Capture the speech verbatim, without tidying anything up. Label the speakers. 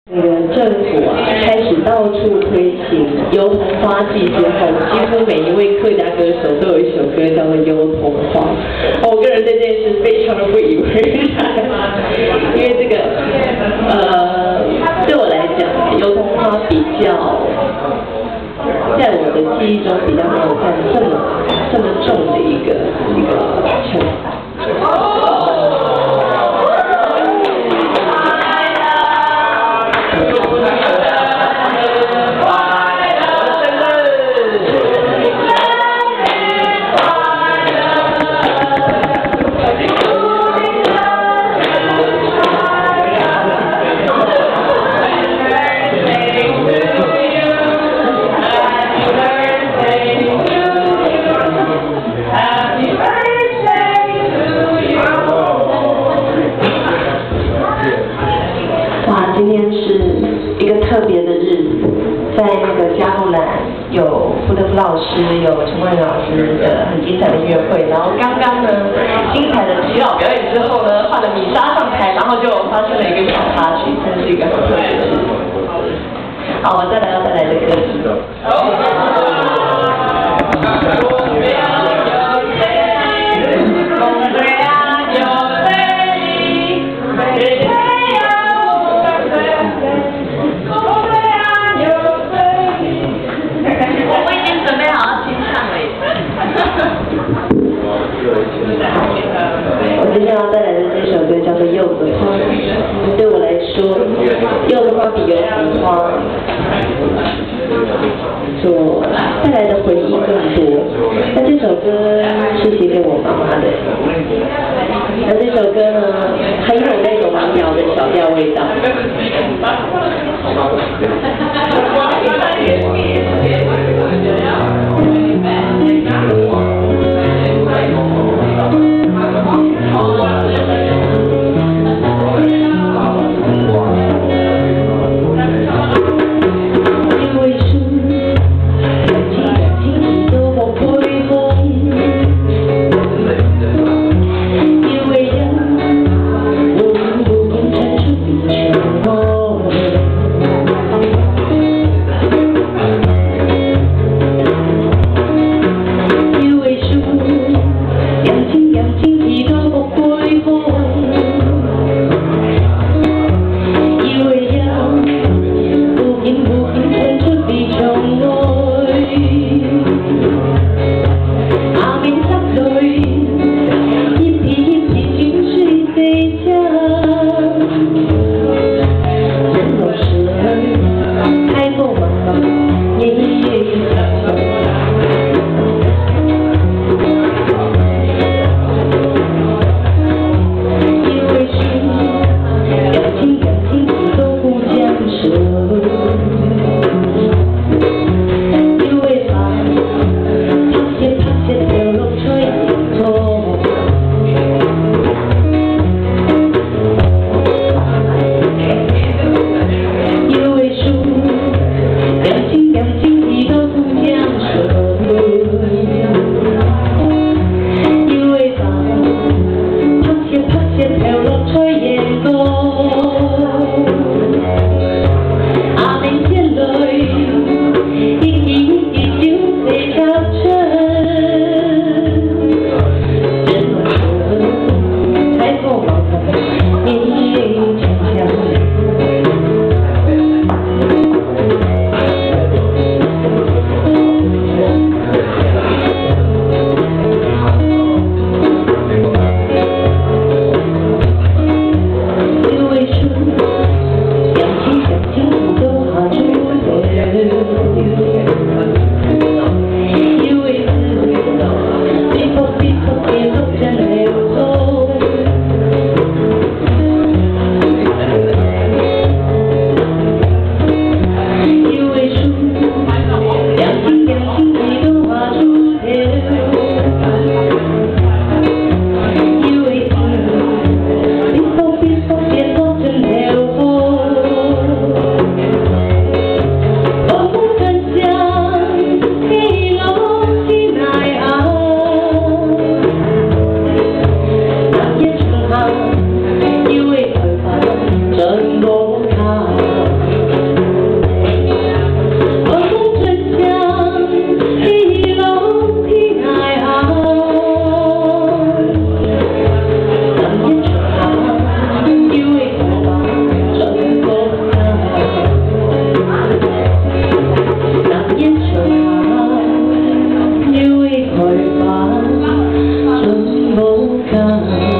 Speaker 1: 那个政府啊，开始到处推行幽童花季之后，几乎每一位客家歌手都有一首歌叫做《幽童花》。我个人对这件事非常的不以为然，因为这个呃，对我来讲，幽童花比较，在我的记忆中比较没有占这么这么重的一个一个成分。今天是一个特别的日子，在那个嘉木兰有胡德夫老师、有陈冠宇老师的很精彩的音乐会，然后刚刚呢精彩的祈祷表演之后呢，换了米莎上台，然后就发生了一个小插曲，真是一个很特别的事。好，我再来要带来的歌曲。我今天要带来的这首歌叫做《柚子花》，对我来说，柚子花比油桐花所带来的回忆更多。那这首歌是写给我妈妈的，那这首歌呢，很有那种民谣的小调味道。
Speaker 2: 样。